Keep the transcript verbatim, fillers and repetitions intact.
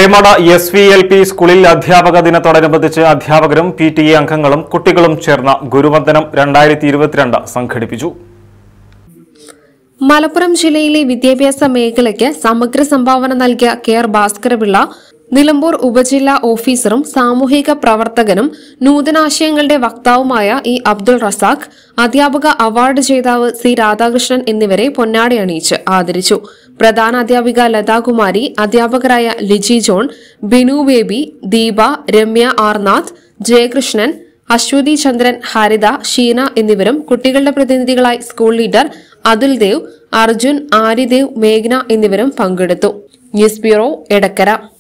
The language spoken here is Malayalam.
കൈമട എസ് വി എൽ പി സ്കൂളിൽ അധ്യാപക ദിനത്തോടനുബന്ധിച്ച് അധ്യാപകരും പി ടി എ അംഗങ്ങളും കുട്ടികളും ചേർന്ന ഗുരുവന്ദനം രണ്ടായിരത്തി ഇരുപത്തിരണ്ട് സംഘടിപ്പിച്ചു. മലപ്പുറം ജില്ലയിലെ വിദ്യാഭ്യാസ മേഖലയ്ക്ക് സമഗ്ര സംഭാവന നൽകിയ കെ ആർ ഭാസ്കരപിള്ള, നിലമ്പൂർ ഉപജില്ലാ ഓഫീസറും സാമൂഹിക പ്രവർത്തകനും നൂതനാശയങ്ങളുടെ വക്താവുമായ ഇ അബ്ദുൾ റസാഖ്, അധ്യാപക അവാർഡ് ജേതാവ് സി രാധാകൃഷ്ണൻ എന്നിവരെ പൊന്നാടി അണിയിച്ച് ആദരിച്ചു. പ്രധാന അധ്യാപിക ലതാകുമാരി, അധ്യാപകരായ ലിജി ജോൺ, ബിനു ബേബി, ദീപ, രമ്യ ആർനാഥ്, ജയകൃഷ്ണൻ, അശ്വതി ചന്ദ്രൻ, ഹരിത, ഷീന എന്നിവരും കുട്ടികളുടെ പ്രതിനിധികളായി സ്കൂൾ ലീഡർ അതുൽ ദേവ്, അർജുൻ, ആര്യദേവ്, മേഘ്ന എന്നിവരും പങ്കെടുത്തു. News bureau, Edakkara.